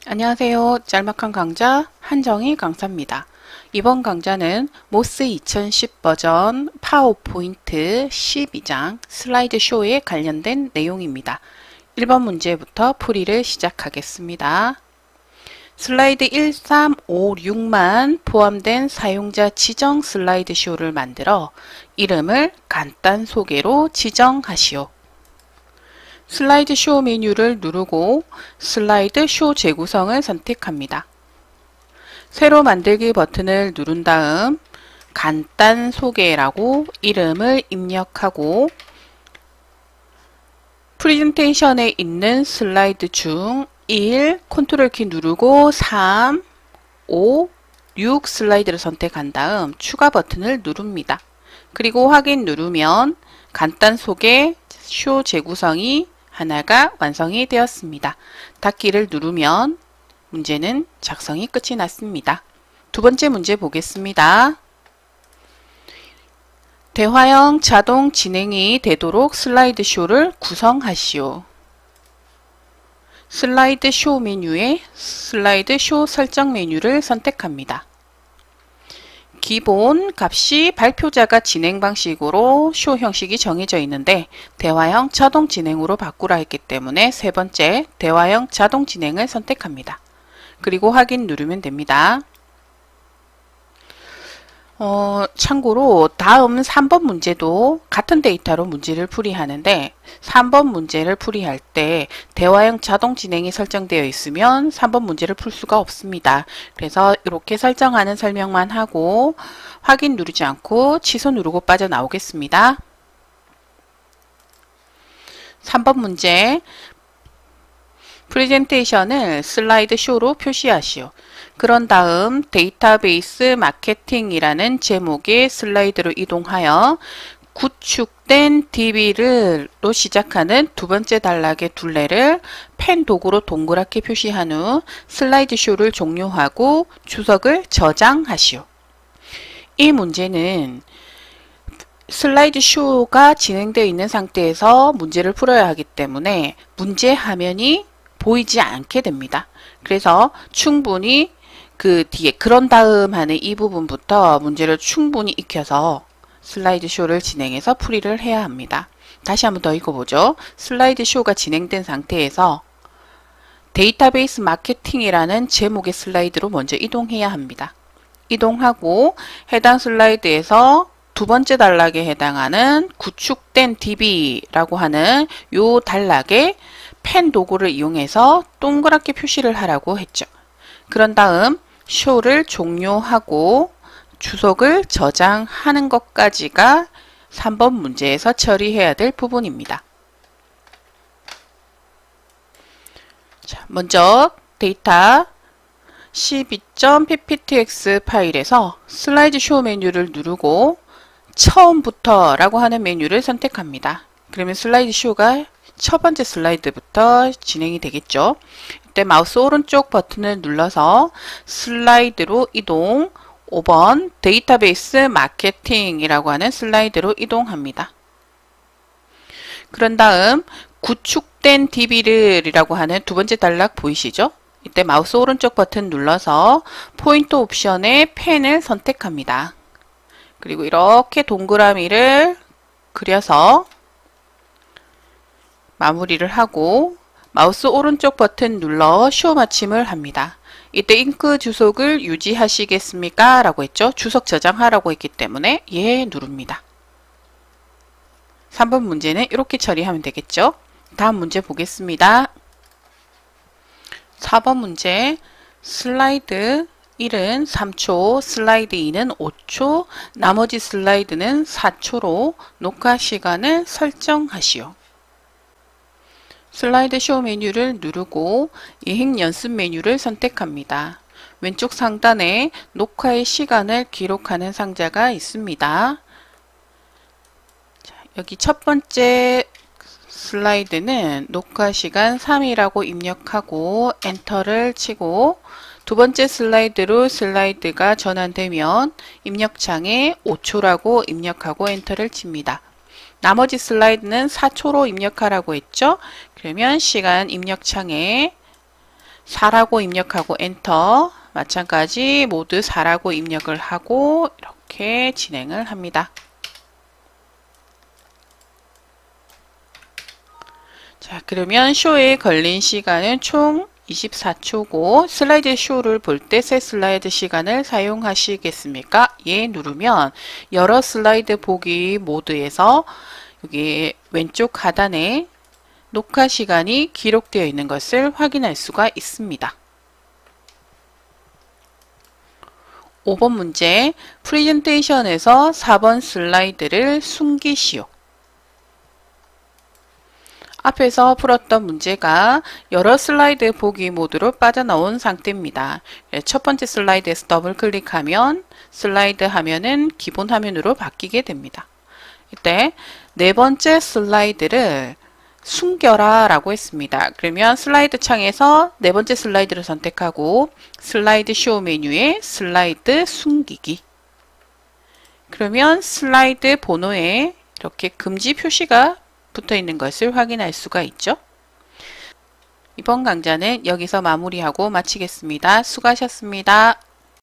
안녕하세요. 짤막한 강좌 한정희 강사입니다. 이번 강좌는 모스 2010 버전 파워포인트 12장 슬라이드 쇼에 관련된 내용입니다. 1번 문제부터 풀이를 시작하겠습니다. 슬라이드 1356만 포함된 사용자 지정 슬라이드 쇼를 만들어 이름을 간단 소개로 지정하시오. 슬라이드 쇼 메뉴를 누르고 슬라이드 쇼 재구성을 선택합니다. 새로 만들기 버튼을 누른 다음 간단 소개라고 이름을 입력하고 프레젠테이션에 있는 슬라이드 중 1, 컨트롤 키 누르고 3, 5, 6 슬라이드를 선택한 다음 추가 버튼을 누릅니다. 그리고 확인 누르면 간단 소개 쇼 재구성이 하나가 완성이 되었습니다. 닫기를 누르면 문제는 작성이 끝이 났습니다. 두 번째 문제 보겠습니다. 대화형 자동 진행이 되도록 슬라이드 쇼를 구성하시오. 슬라이드 쇼 메뉴에 슬라이드 쇼 설정 메뉴를 선택합니다. 기본 값이 발표자가 진행 방식으로 쇼 형식이 정해져 있는데 대화형 자동 진행으로 바꾸라 했기 때문에 세 번째 대화형 자동 진행을 선택합니다. 그리고 확인 누르면 됩니다. 참고로 다음 3번 문제도 같은 데이터로 문제를 풀이하는데 3번 문제를 풀이할 때 대화형 자동 진행이 설정되어 있으면 3번 문제를 풀 수가 없습니다. 그래서 이렇게 설정하는 설명만 하고 확인 누르지 않고 취소 누르고 빠져나오겠습니다. 3번 문제 프레젠테이션을 슬라이드 쇼로 표시하시오. 그런 다음 데이터베이스 마케팅이라는 제목의 슬라이드로 이동하여 구축된 DB로 시작하는 두 번째 단락의 둘레를 펜 도구로 동그랗게 표시한 후 슬라이드 쇼를 종료하고 주석을 저장하시오. 이 문제는 슬라이드 쇼가 진행되어 있는 상태에서 문제를 풀어야 하기 때문에 문제 화면이 보이지 않게 됩니다. 그래서 충분히 그 뒤에 그런 다음 하는 이 부분부터 문제를 충분히 익혀서 슬라이드 쇼를 진행해서 풀이를 해야 합니다. 다시 한번 더 읽어보죠. 슬라이드 쇼가 진행된 상태에서 데이터베이스 마케팅이라는 제목의 슬라이드로 먼저 이동해야 합니다. 이동하고 해당 슬라이드에서 두 번째 단락에 해당하는 구축된 DB라고 하는 요 단락에 펜 도구를 이용해서 동그랗게 표시를 하라고 했죠. 그런 다음 쇼를 종료하고 주석을 저장하는 것까지가 3번 문제에서 처리해야 될 부분입니다. 자, 먼저 데이터 12.pptx 파일에서 슬라이드 쇼 메뉴를 누르고 처음부터 라고 하는 메뉴를 선택합니다. 그러면 슬라이드 쇼가 첫 번째 슬라이드부터 진행이 되겠죠. 이때 마우스 오른쪽 버튼을 눌러서 슬라이드로 이동 5번 데이터베이스 마케팅이라고 하는 슬라이드로 이동합니다. 그런 다음 구축된 DB를이라고 하는 두 번째 단락 보이시죠? 이때 마우스 오른쪽 버튼 눌러서 포인트 옵션에 펜을 선택합니다. 그리고 이렇게 동그라미를 그려서 마무리를 하고 마우스 오른쪽 버튼 눌러 쇼 마침을 합니다. 이때 잉크 주석을 유지하시겠습니까? 라고 했죠. 주석 저장하라고 했기 때문에 예 누릅니다. 3번 문제는 이렇게 처리하면 되겠죠. 다음 문제 보겠습니다. 4번 문제 슬라이드 1은 3초, 슬라이드 2는 5초, 나머지 슬라이드는 4초로 녹화 시간을 설정하시오. 슬라이드 쇼 메뉴를 누르고 예행 연습 메뉴를 선택합니다. 왼쪽 상단에 녹화의 시간을 기록하는 상자가 있습니다. 자, 여기 첫 번째 슬라이드는 녹화 시간 3이라고 입력하고 엔터를 치고 두 번째 슬라이드로 슬라이드가 전환되면 입력창에 5초라고 입력하고 엔터를 칩니다. 나머지 슬라이드는 4초로 입력하라고 했죠. 그러면 시간 입력창에 4라고 입력하고 엔터. 마찬가지 모두 4라고 입력을 하고 이렇게 진행을 합니다. 자, 그러면 쇼에 걸린 시간은 총 24초고 슬라이드 쇼를 볼 때 새 슬라이드 시간을 사용하시겠습니까? 예 누르면 여러 슬라이드 보기 모드에서 여기 왼쪽 하단에 녹화 시간이 기록되어 있는 것을 확인할 수가 있습니다. 5번 문제, 프레젠테이션에서 4번 슬라이드를 숨기시오. 앞에서 풀었던 문제가 여러 슬라이드 보기 모드로 빠져나온 상태입니다. 첫 번째 슬라이드에서 더블 클릭하면 슬라이드 화면은 기본 화면으로 바뀌게 됩니다. 이때 네 번째 슬라이드를 숨겨라 라고 했습니다. 그러면 슬라이드 창에서 네 번째 슬라이드를 선택하고 슬라이드 쇼 메뉴에 슬라이드 숨기기. 그러면 슬라이드 번호에 이렇게 금지 표시가 붙어 있는 것을 확인할 수가 있죠. 이번 강좌는 여기서 마무리하고 마치겠습니다. 수고하셨습니다.